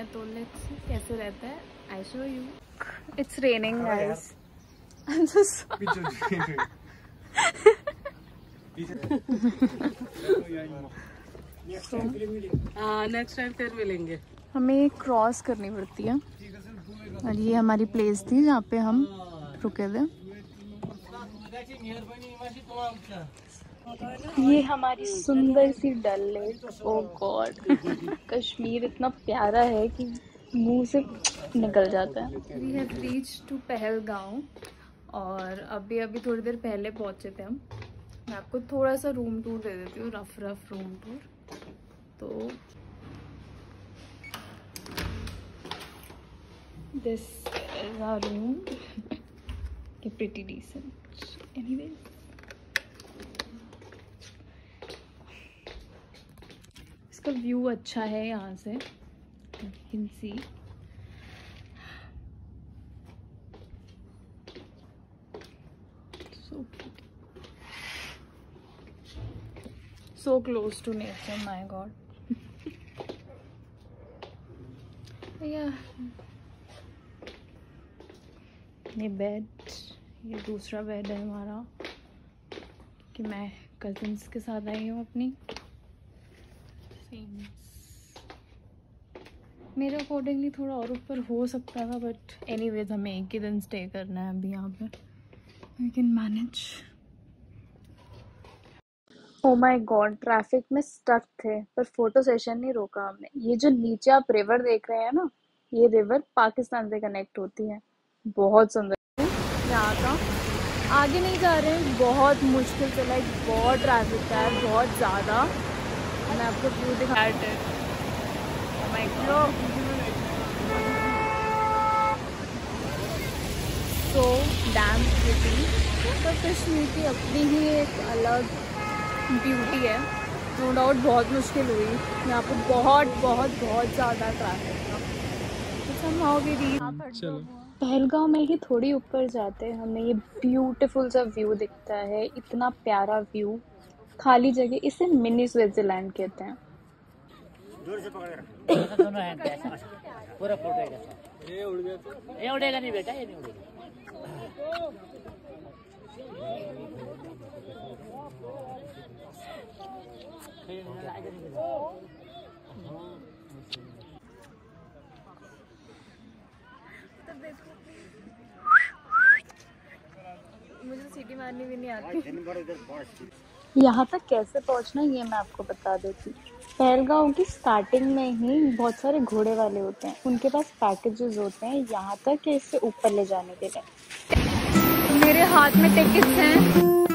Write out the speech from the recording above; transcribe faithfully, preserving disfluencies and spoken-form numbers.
हैं, तो let's see कैसे रहता है। I show you. It's raining guys. Next time फिर मिलेंगे। हमें क्रॉस करनी पड़ती है और ये हमारी प्लेस थी जहाँ पे हम रुके थे। ये हमारी सुंदर सी Dal lake. Oh God, Kashmir इतना प्यारा है कि मुंह से निकल जाता है। We have reached to Pahalgam और अभी अभी थोड़ी देर पहले पहुंचे थे हम। मैं आपको थोड़ा सा रूम टूर दे देती हूँ, रफ रफ रूम टूर। तो this is our room, pretty decent anyway. इसका व्यू अच्छा है यहाँ से, you can see. So so close to nature, my God. या ये बेड, ये दूसरा बेड है हमारा कि मैं कजिन्स के साथ आई हूँ अपनी। मेरे अकॉर्डिंगली थोड़ा और ऊपर हो सकता था, बट एनीवेज हमें एक ही दिन स्टे करना है अभी यहाँ पे। We can manage. Oh my God, traffic में स्टक थे पर फोटो सेशन नहीं रोका हमने। ये जो नीचे आप रिवर देख रहे हैं ना, ये रिवर पाकिस्तान से कनेक्ट होती है। बहुत सुंदर यहाँ का। आगे नहीं जा रहे हैं, बहुत मुश्किल से, लाइक बहुत ट्रैफिक है, बहुत ज़्यादा। मैं आपको व्यू दिखा रही हूँ। My God, so damn pretty. तो कश्मीर की अपनी ही एक अलग ब्यूटी है। नो डाउट बहुत मुश्किल हुई यहाँ पे, बहुत बहुत बहुत ज़्यादा ट्रैफिक था। तो somehow we reached। पहलगांव में ही थोड़ी ऊपर जाते हमें ये ब्यूटीफुल सा व्यू दिखता है। इतना प्यारा व्यू, खाली जगह। इसे मिनी स्विट्जरलैंड कहते हैं। जोर से पकड़ दोनों हैंड पे ऐसा पूरा फुटेगा। ये उड़ गया तो ये उड़ेगा नहीं बेटा, ये नहीं उड़ेगा। मुझे सीटी मारनी भी नहीं आती। यहाँ तक कैसे पहुँचना ये मैं आपको बता देती हूँ। पहलगांव की स्टार्टिंग में ही बहुत सारे घोड़े वाले होते हैं, उनके पास पैकेजेस होते हैं यहाँ तक कि इससे ऊपर ले जाने के लिए। मेरे हाथ में टिकट्स हैं।